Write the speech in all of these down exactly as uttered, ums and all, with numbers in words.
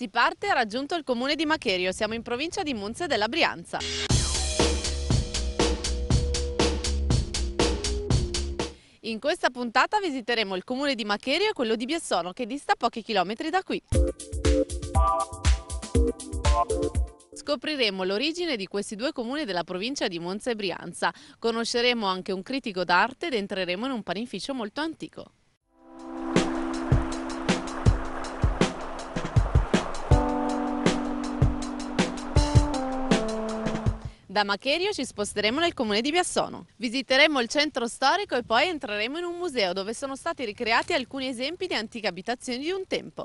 Si parte e raggiunto il comune di Macherio, siamo in provincia di Monza della Brianza. In questa puntata visiteremo il comune di Macherio e quello di Biassono, che dista pochi chilometri da qui. Scopriremo l'origine di questi due comuni della provincia di Monza e Brianza, conosceremo anche un critico d'arte ed entreremo in un panificio molto antico. Da Macherio ci sposteremo nel comune di Biassono. Visiteremo il centro storico e poi entreremo in un museo dove sono stati ricreati alcuni esempi di antiche abitazioni di un tempo.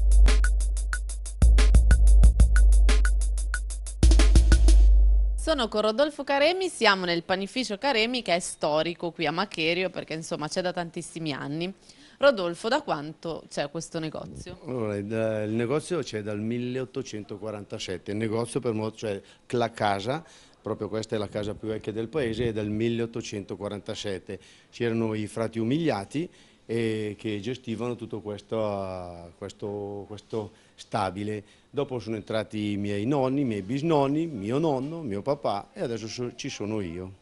Sono con Rodolfo Caremi, siamo nel panificio Caremi che è storico qui a Macherio perché insomma c'è da tantissimi anni. Rodolfo, da quanto c'è questo negozio? Allora, il, il negozio c'è dal milleottocentoquarantasette, il negozio per modo, cioè la casa, proprio questa è la casa più vecchia del paese, è dal milleottocentoquarantasette. C'erano i frati umiliati e che gestivano tutto questo, questo, questo stabile. Dopo sono entrati i miei nonni, i miei bisnonni, mio nonno, mio papà e adesso so, ci sono io.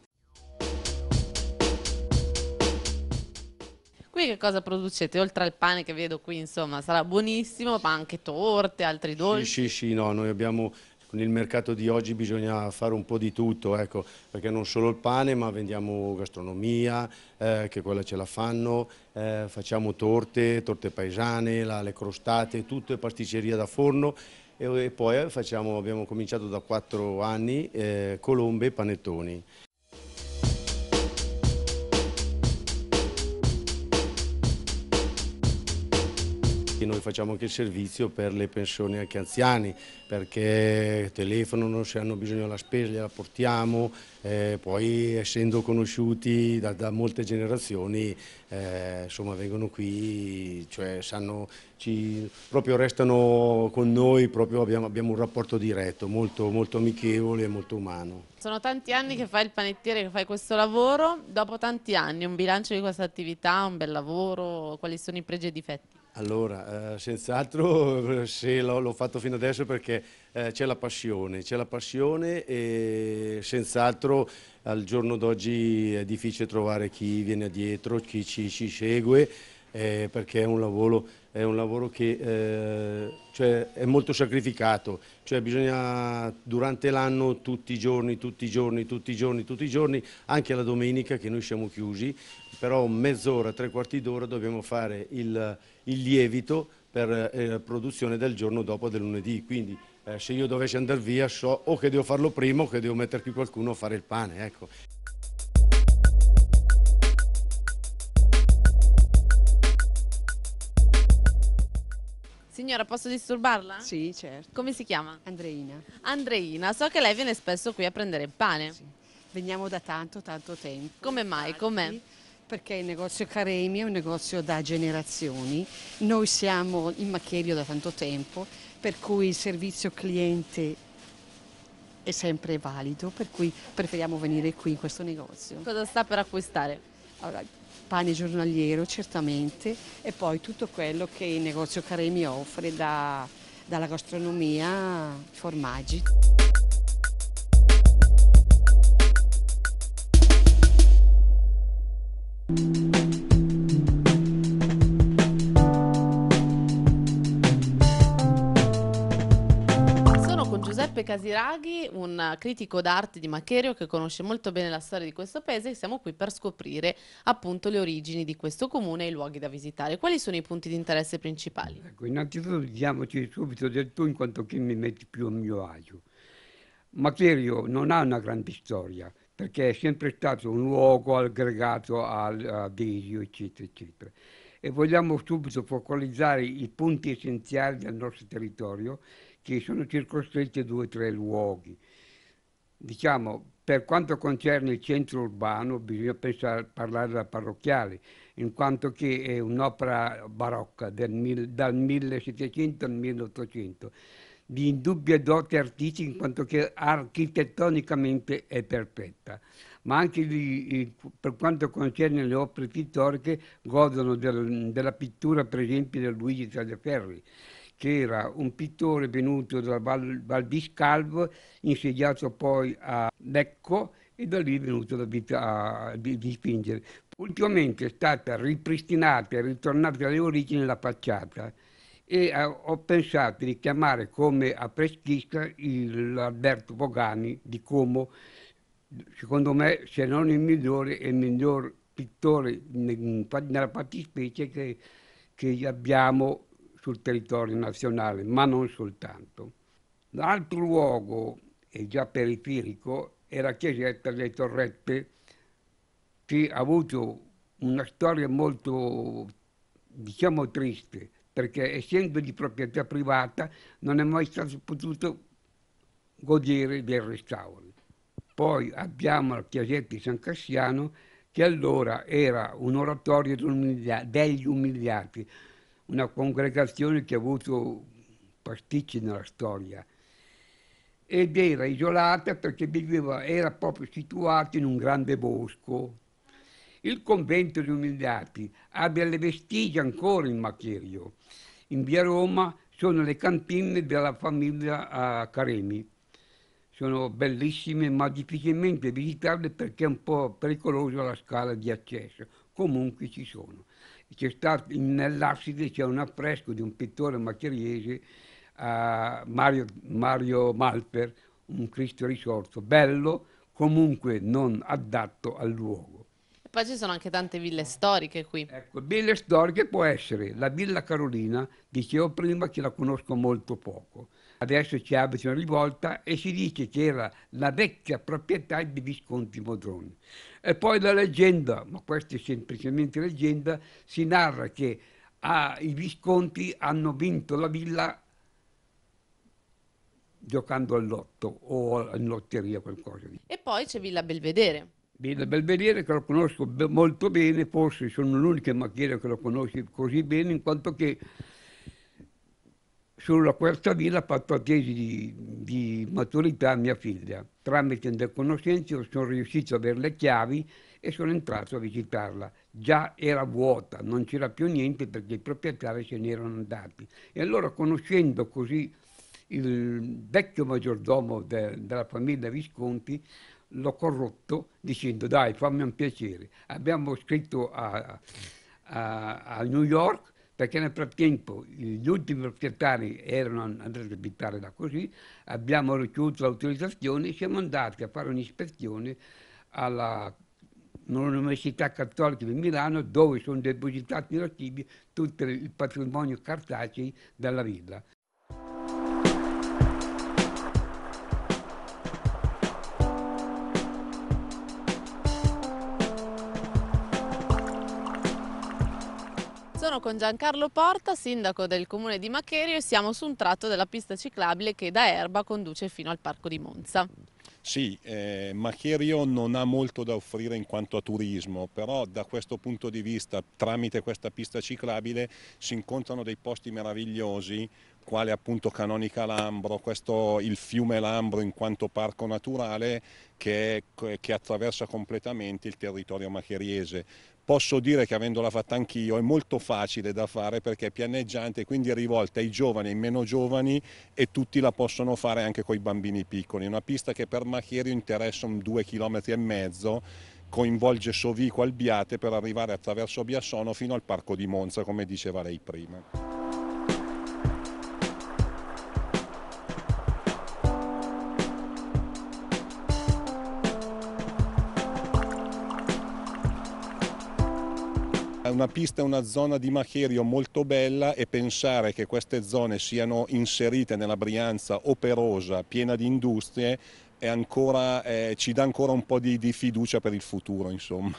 Qui che cosa producete? Oltre al pane che vedo qui, insomma, sarà buonissimo, ma anche torte, altri dolci? Sì, sì, sì, no, noi abbiamo, con il mercato di oggi bisogna fare un po' di tutto, ecco, perché non solo il pane, ma vendiamo gastronomia, eh, che quella ce la fanno, eh, facciamo torte, torte paesane, la, le crostate, tutto è pasticceria da forno e, e poi facciamo, abbiamo cominciato da quattro anni, eh, colombe e panettoni. Noi facciamo anche il servizio per le pensioni anche anziani, perché telefonano, se hanno bisogno della spesa gliela portiamo, eh, poi essendo conosciuti da, da molte generazioni, eh, insomma vengono qui, cioè sanno, ci, proprio restano con noi, proprio abbiamo, abbiamo un rapporto diretto, molto, molto amichevole e molto umano. Sono tanti anni che fai il panettiere, che fai questo lavoro, dopo tanti anni, un bilancio di questa attività, un bel lavoro, quali sono i pregi e i difetti? Allora, eh, senz'altro se l'ho fatto fino adesso perché eh, c'è la passione, c'è la passione e senz'altro al giorno d'oggi è difficile trovare chi viene dietro, chi ci, ci segue, eh, perché è un lavoro, è un lavoro che eh, cioè, è molto sacrificato, cioè bisogna durante l'anno tutti i giorni, tutti i giorni, tutti i giorni, tutti i giorni, anche la domenica che noi siamo chiusi, però mezz'ora, tre quarti d'ora dobbiamo fare il, il lievito per eh, la produzione del giorno dopo del lunedì, quindi eh, se io dovessi andare via so o che devo farlo prima o che devo mettere qui qualcuno a fare il pane, ecco. Signora, posso disturbarla? Sì, certo. Come si chiama? Andreina. Andreina, so che lei viene spesso qui a prendere il pane. Sì. Veniamo da tanto, tanto tempo. Come mai? Infatti, Com'è? perché il negozio Caremi è un negozio da generazioni. Noi siamo in Macherio da tanto tempo, per cui il servizio cliente è sempre valido, per cui preferiamo venire qui in questo negozio. Cosa sta per acquistare? Allora, pane giornaliero certamente e poi tutto quello che il negozio Caremi offre da, dalla gastronomia, formaggi. Sono con Giuseppe Casiraghi, un critico d'arte di Macherio che conosce molto bene la storia di questo paese e siamo qui per scoprire appunto le origini di questo comune e i luoghi da visitare. Quali sono i punti di interesse principali? Ecco, innanzitutto diciamoci subito del tu in quanto che mi metti più a mio agio. Macherio non ha una grande storia, perché è sempre stato un luogo aggregato al, a Desio, eccetera, eccetera. E vogliamo subito focalizzare i punti essenziali del nostro territorio, che sono circoscritti a due o tre luoghi. Diciamo, per quanto concerne il centro urbano, bisogna pensare, parlare della parrocchiale, in quanto che è un'opera barocca del, mil, dal millesettecento al milleottocento, di indubbie doti artistiche in quanto che architettonicamente è perfetta, ma anche di, per quanto concerne le opere pittoriche godono del, della pittura per esempio di Luigi Tagliaferri, che era un pittore venuto da Val, Val di Scalvo, insediato poi a Lecco e da lì è venuto la vita a di- dipingere. Ultimamente è stata ripristinata e ritornata alle origini la facciata e eh, ho pensato di chiamare come affreschista il Alberto Pogani di Como, secondo me se non il migliore è il miglior pittore in- nella fattispecie che, che abbiamo sul territorio nazionale, ma non soltanto. L'altro luogo, e già periferico, è la chiesetta delle Torrette, che ha avuto una storia molto, diciamo, triste, perché essendo di proprietà privata non è mai stato potuto godere del restauro. Poi abbiamo la chiesetta di San Cassiano, che allora era un oratorio degli umiliati, una congregazione che ha avuto pasticci nella storia ed era isolata perché viveva, era proprio situato in un grande bosco. Il convento di Umiliati ha delle vestigia ancora in Macherio. In via Roma sono le cantine della famiglia uh, Caremi. Sono bellissime ma difficilmente visitabili perché è un po' pericolosa la scala di accesso. Comunque ci sono. C'è stato, nell'abside c'è un affresco di un pittore macchieriese, uh, Mario, Mario Malper, un Cristo risorto, bello, comunque non adatto al luogo. E poi ci sono anche tante ville storiche qui. Ecco, ville storiche può essere la Villa Carolina, dicevo prima che la conosco molto poco. Adesso ci abita una rivolta e si dice che era la vecchia proprietà di Visconti Modroni. E poi la leggenda, ma questa è semplicemente leggenda, si narra che ah, i Visconti hanno vinto la villa giocando al lotto o in lotteria, qualcosa di. E poi c'è Villa Belvedere. Villa Belvedere che lo conosco be- molto bene, forse sono l'unica macchiera che lo conosce così bene, in quanto che sulla questa villa ha fatto la tesi di, di maturità a mia figlia. Tramite delle conoscenze sono riuscito ad avere le chiavi e sono entrato a visitarla. Già era vuota, non c'era più niente perché i proprietari se ne erano andati. E allora, conoscendo così il vecchio maggiordomo de- della famiglia Visconti, l'ho corrotto dicendo dai, fammi un piacere. Abbiamo scritto a, a, a New York perché nel frattempo gli ultimi proprietari erano andati a abitare da così, abbiamo ricevuto l'autorizzazione e siamo andati a fare un'ispezione alla all'Università Cattolica di Milano dove sono depositati in archivi tutto il patrimonio cartaceo della villa. Sono con Giancarlo Porta, sindaco del comune di Macherio, e siamo su un tratto della pista ciclabile che da Erba conduce fino al parco di Monza. Sì, eh, Macherio non ha molto da offrire in quanto a turismo, però da questo punto di vista, tramite questa pista ciclabile, si incontrano dei posti meravigliosi, quale appunto Canonica Lambro, questo, il fiume Lambro in quanto parco naturale che, che attraversa completamente il territorio macheriese. Posso dire che avendola fatta anch'io è molto facile da fare perché è pianeggiante, quindi è rivolta ai giovani e ai meno giovani e tutti la possono fare anche con i bambini piccoli. È una pista che per Macherio interessa un due chilometri e mezzo, coinvolge Sovico Albiate per arrivare attraverso Biassono fino al parco di Monza, come diceva lei prima. Una pista è una zona di Macherio molto bella e pensare che queste zone siano inserite nella Brianza operosa, piena di industrie, è ancora, eh, ci dà ancora un po' di, di fiducia per il futuro, insomma.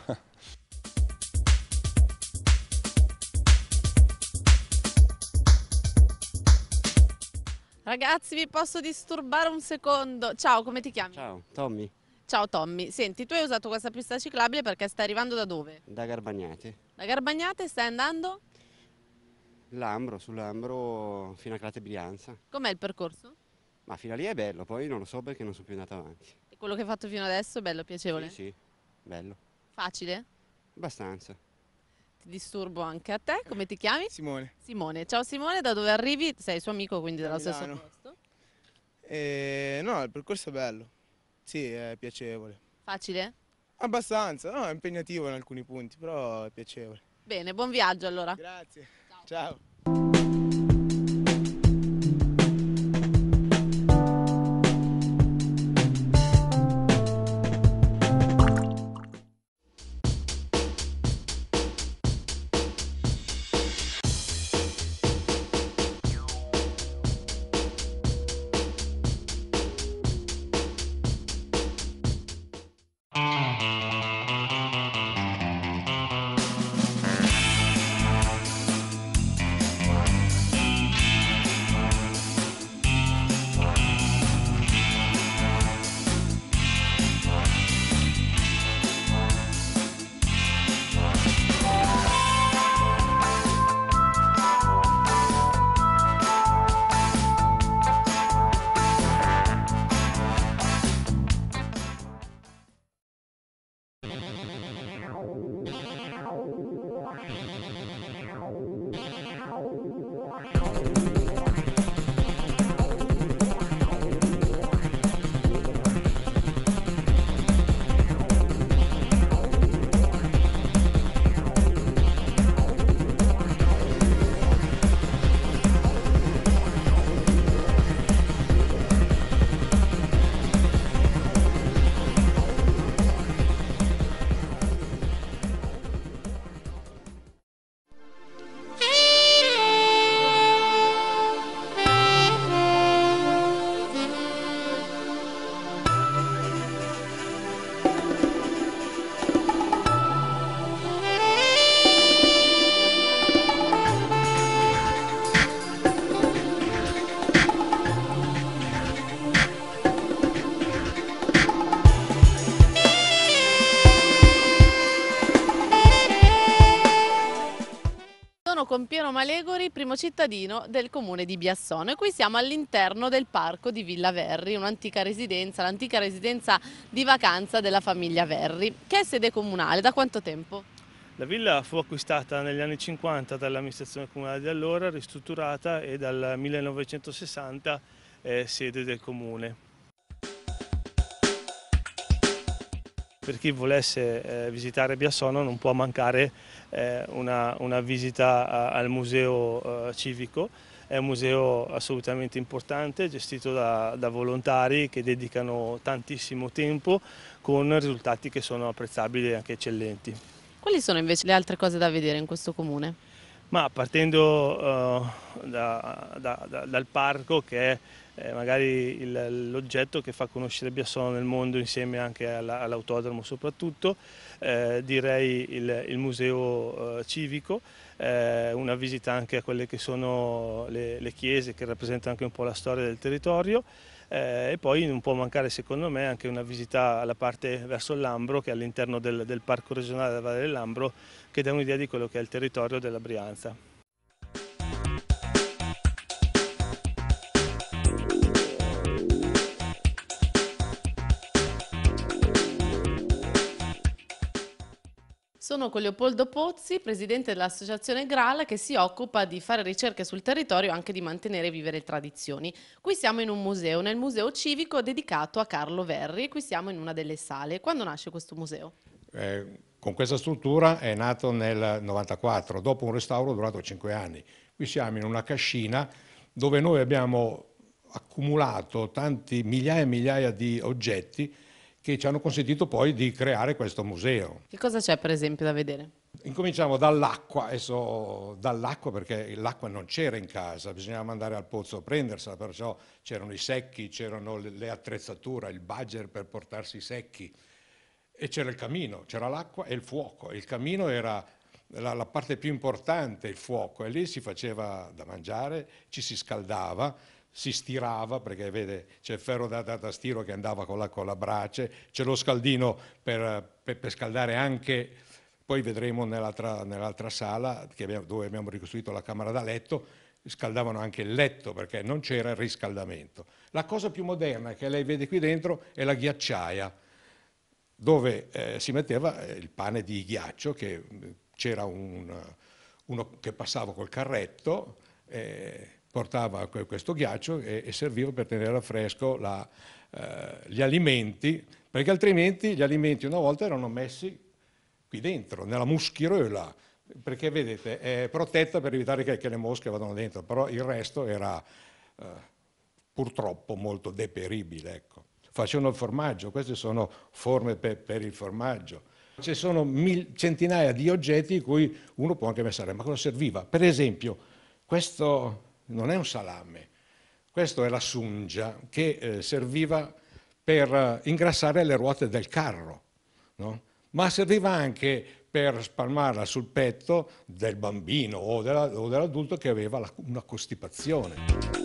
Ragazzi, vi posso disturbare un secondo? Ciao, come ti chiami? Ciao, Tommy, Ciao Tommy, senti, tu hai usato questa pista ciclabile perché stai arrivando da dove? da Garbagnate. Da Garbagnate stai andando? Lambro, su Lambro fino a Crate Brianza. Com'è il percorso? Ma fino a lì è bello, poi non lo so perché non sono più andato avanti. E quello che hai fatto fino adesso è bello, piacevole? Sì, sì, bello. Facile? Abbastanza. ti disturbo anche a te. Come ti chiami? Simone. Simone. Ciao Simone, da dove arrivi? Sei suo amico, quindi Da dello stesso Milano. posto. E, no, il percorso è bello. Sì, è piacevole. Facile? Abbastanza, no, è impegnativo in alcuni punti, però è piacevole. Bene, buon viaggio allora. Grazie. Ciao. Sono con Piero Malegori, primo cittadino del comune di Biassono, e qui siamo all'interno del parco di Villa Verri, un'antica residenza, l'antica residenza di vacanza della famiglia Verri, che è sede comunale. Da quanto tempo? La villa fu acquistata negli anni cinquanta dall'amministrazione comunale di allora, ristrutturata, e dal millenovecentosessanta è sede del comune. Per chi volesse eh, visitare Biassono non può mancare eh, una, una visita a, al museo eh, civico. È un museo assolutamente importante, gestito da, da volontari che dedicano tantissimo tempo, con risultati che sono apprezzabili e anche eccellenti. Quali sono invece le altre cose da vedere in questo comune? Ma partendo uh, da, da, da, dal parco, che è eh, magari l'oggetto che fa conoscere Biassono nel mondo, insieme anche all'autodromo soprattutto, eh, direi il, il museo eh, civico, eh, una visita anche a quelle che sono le, le chiese, che rappresentano anche un po' la storia del territorio. Eh, e poi non può mancare, secondo me, anche una visita alla parte verso il Lambro, che è all'interno del, del Parco regionale della Valle del Lambro, che dà un'idea di quello che è il territorio della Brianza. Sono con Leopoldo Pozzi, presidente dell'associazione Graal, che si occupa di fare ricerche sul territorio e anche di mantenere vive le tradizioni. Qui siamo in un museo, nel museo civico dedicato a Carlo Verri, e qui siamo in una delle sale. Quando nasce questo museo? Eh, con questa struttura è nato nel novantaquattro, dopo un restauro durato cinque anni. Qui siamo in una cascina dove noi abbiamo accumulato tanti migliaia e migliaia di oggetti che ci hanno consentito poi di creare questo museo. Che cosa c'è per esempio da vedere? Incominciamo dall'acqua, adesso dall'acqua perché l'acqua non c'era in casa, bisognava andare al pozzo a prendersela, perciò c'erano i secchi, c'erano le attrezzature, il bagger per portarsi i secchi, e c'era il camino, c'era l'acqua e il fuoco. Il camino era la, la parte più importante, il fuoco, e lì si faceva da mangiare, ci si scaldava, si stirava, perché vede c'è il ferro da, da, da stiro che andava con la, con la brace, c'è lo scaldino per, per, per scaldare anche, poi vedremo nell'altra nell'altra sala che abbiamo, dove abbiamo ricostruito la camera da letto, scaldavano anche il letto perché non c'era il riscaldamento. La cosa più moderna che lei vede qui dentro è la ghiacciaia, dove eh, si metteva il pane di ghiaccio che c'era un, uno che passava col carretto, eh, portava questo ghiaccio e, e serviva per tenere al fresco la, eh, gli alimenti, perché altrimenti gli alimenti una volta erano messi qui dentro, nella muschierola, perché vedete è protetta per evitare che, che le mosche vadano dentro, però il resto era eh, purtroppo molto deperibile. Ecco. Facevano il formaggio, queste sono forme per, per il formaggio. Ci sono mil, centinaia di oggetti in cui uno può anche pensare, ma cosa serviva? Per esempio, questo non è un salame, questo è la sungia che eh, serviva per ingrassare le ruote del carro, no? Ma serviva anche per spalmarla sul petto del bambino o, della, o dell'adulto che aveva la, una costipazione.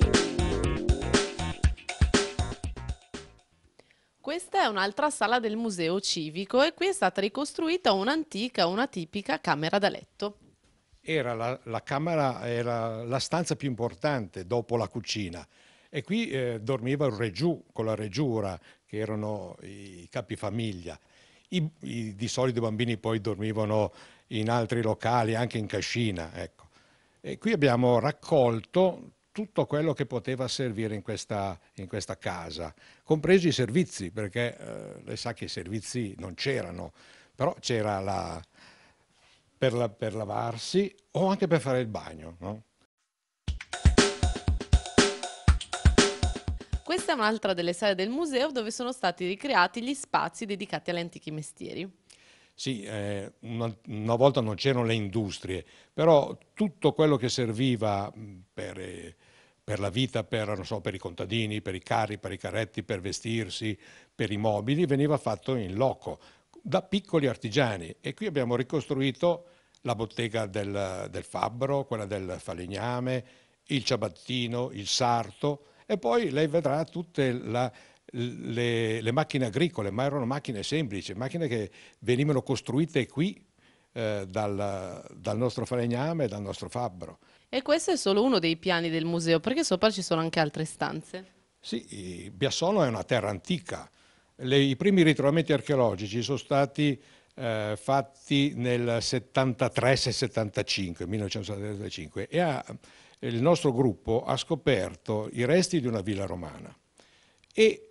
Questa è un'altra sala del museo civico e qui è stata ricostruita un'antica, una tipica camera da letto. Era la, la camera, era la stanza più importante dopo la cucina e qui eh, dormiva il reggiù con la reggiura, che erano i capifamiglia. I, i, di solito i bambini poi dormivano in altri locali, anche in cascina. Ecco. E qui abbiamo raccolto tutto quello che poteva servire in questa, in questa casa, compresi i servizi, perché eh, lei sa che i servizi non c'erano, però c'era la, per, la, per lavarsi o anche per fare il bagno, no? Questa è un'altra delle sale del museo dove sono stati ricreati gli spazi dedicati agli antichi mestieri. Sì, eh, una, una volta non c'erano le industrie, però tutto quello che serviva per, eh, per la vita, per, non so, per i contadini, per i carri, per i carretti, per vestirsi, per i mobili, veniva fatto in loco, da piccoli artigiani. E qui abbiamo ricostruito la bottega del, del fabbro, quella del falegname, il ciabattino, il sarto, e poi lei vedrà tutte la, le, le macchine agricole, ma erano macchine semplici, macchine che venivano costruite qui eh, dal, dal nostro falegname e dal nostro fabbro. E questo è solo uno dei piani del museo, perché sopra ci sono anche altre stanze. Sì, Biassono è una terra antica. Le, I primi ritrovamenti archeologici sono stati eh, fatti nel settantatré settantacinque, millenovecentosettantacinque, e ha, il nostro gruppo ha scoperto i resti di una villa romana e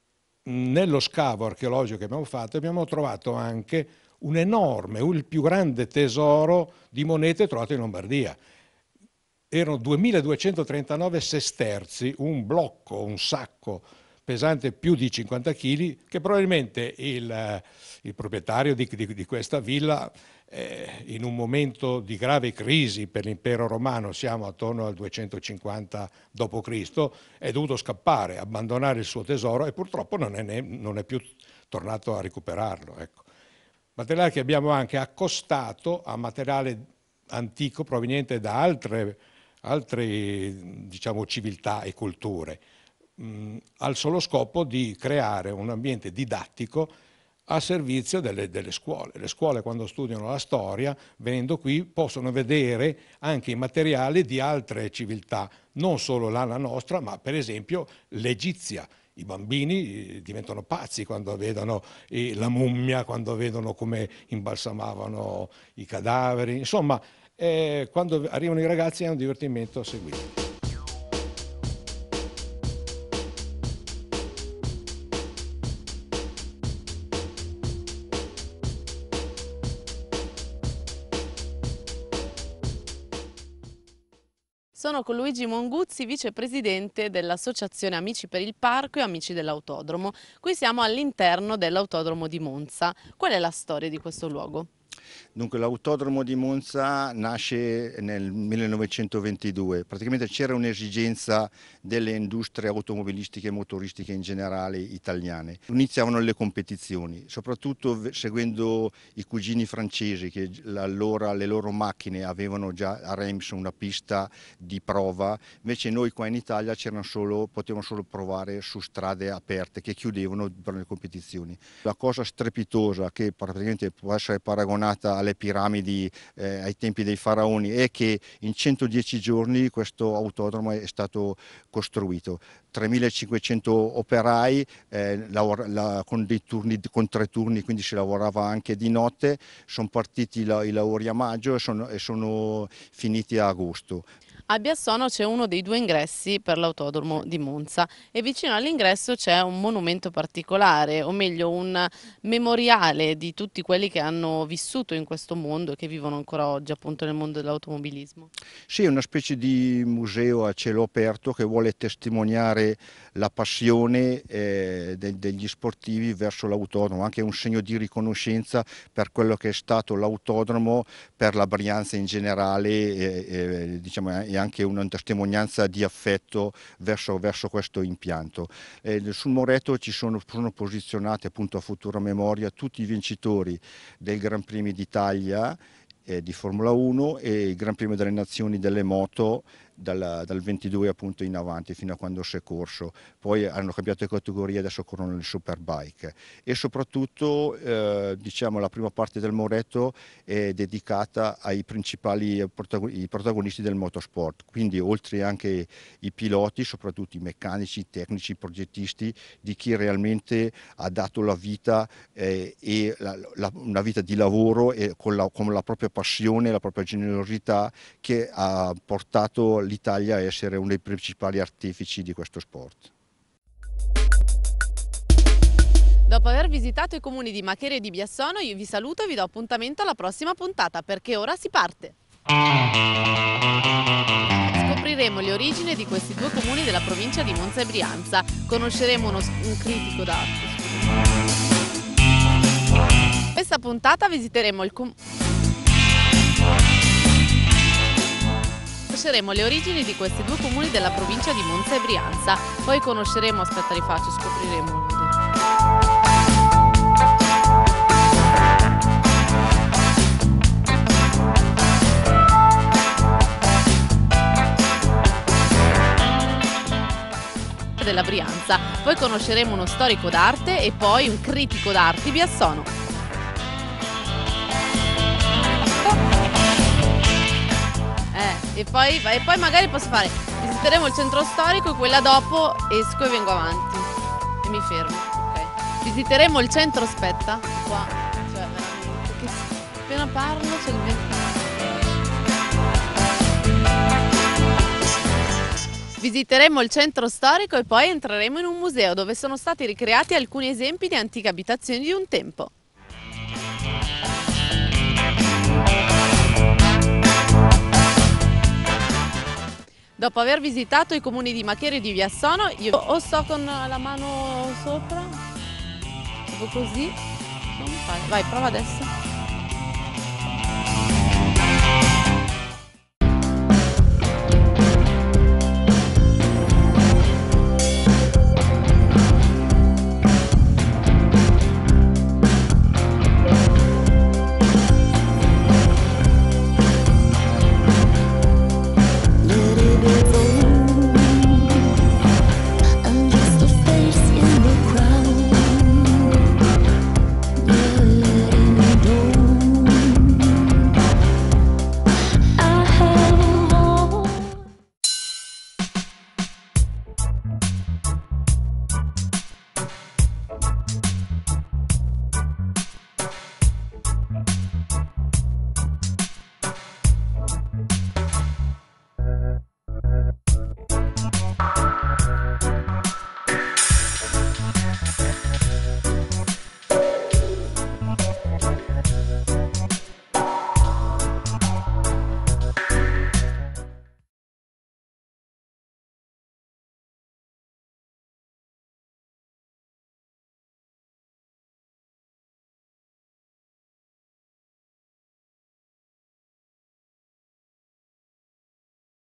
nello scavo archeologico che abbiamo fatto abbiamo trovato anche un enorme, il più grande tesoro di monete trovato in Lombardia. Erano duemiladuecentotrentanove sesterzi, un blocco, un sacco pesante più di cinquanta chili, che probabilmente il, il proprietario di, di, di questa villa eh, in un momento di grave crisi per l'impero romano, siamo attorno al duecentocinquanta dopo Cristo, è dovuto scappare, abbandonare il suo tesoro e purtroppo non è, ne, non è più tornato a recuperarlo. Ecco. Materiale che abbiamo anche accostato a materiale antico proveniente da altre, altre diciamo, civiltà e culture, mh, al solo scopo di creare un ambiente didattico a servizio delle, delle scuole. Le scuole, quando studiano la storia, venendo qui, possono vedere anche i materiali di altre civiltà, non solo la nostra, ma per esempio l'egizia. I bambini diventano pazzi quando vedono la mummia, quando vedono come imbalsamavano i cadaveri. Insomma, eh, quando arrivano i ragazzi è un divertimento a seguire. Sono con Luigi Monguzzi, vicepresidente dell'Associazione Amici per il Parco e Amici dell'Autodromo. Qui siamo all'interno dell'Autodromo di Monza. Qual è la storia di questo luogo? Dunque l'autodromo di Monza nasce nel millenovecentoventidue, praticamente c'era un'esigenza delle industrie automobilistiche e motoristiche in generale italiane. Iniziavano le competizioni, soprattutto seguendo i cugini francesi che allora le loro macchine avevano già a Reims una pista di prova, invece noi qua in Italia solo, potevamo solo provare su strade aperte che chiudevano per le competizioni. La cosa strepitosa che praticamente può essere paragonata destinata alle piramidi eh, ai tempi dei faraoni, è che in centodieci giorni questo autodromo è stato costruito. tremilacinquecento operai eh, lavora, la, con, dei turni, con tre turni, quindi si lavorava anche di notte. Sono partiti la, i lavori a maggio e sono, e sono finiti a agosto. A Biassono c'è uno dei due ingressi per l'autodromo di Monza e vicino all'ingresso c'è un monumento particolare, o meglio un memoriale di tutti quelli che hanno vissuto in questo mondo e che vivono ancora oggi appunto nel mondo dell'automobilismo. Sì, è una specie di museo a cielo aperto che vuole testimoniare la passione eh, de degli sportivi verso l'autodromo, anche un segno di riconoscenza per quello che è stato l'autodromo per la Brianza in generale e, e, diciamo, e anche una testimonianza di affetto verso, verso questo impianto. Eh, sul muretto ci sono, sono posizionati appunto a futura memoria tutti i vincitori del Gran Premio d'Italia eh, di Formula uno e il Gran Premio delle Nazioni delle moto dal, dal ventidue appunto in avanti fino a quando si è corso. Poi hanno cambiato categoria, adesso corrono le Superbike e soprattutto eh, diciamo la prima parte del muretto è dedicata ai principali i protagonisti del motorsport, quindi oltre anche i piloti, soprattutto i meccanici, i tecnici, i progettisti, di chi realmente ha dato la vita eh, e la, la, una vita di lavoro e con la, con la propria passione, la propria generosità che ha portato l'Italia a essere uno dei principali artefici di questo sport. Dopo aver visitato i comuni di Machere e di Biassono, io vi saluto e vi do appuntamento alla prossima puntata, perché ora si parte! Scopriremo le origini di questi due comuni della provincia di Monza e Brianza, conosceremo uno, un critico d'arte. In questa puntata visiteremo il comune. Conosceremo le origini di questi due comuni della provincia di Monza e Brianza, poi conosceremo, aspetta rifaccio, scopriremo. Della Brianza, poi conosceremo uno storico d'arte e poi un critico d'arte di Biassono. Eh, e poi, e poi magari posso fare, visiteremo il centro storico e quella dopo esco e vengo avanti e mi fermo, ok. Visiteremo il centro, aspetta, qua, cioè veramente, che appena parlo c'è il vento. Visiteremo il centro storico e poi entreremo in un museo dove sono stati ricreati alcuni esempi di antiche abitazioni di un tempo. Dopo aver visitato i comuni di Machere e di Biassono, io o sto con la mano sopra, tipo così, vai, prova adesso.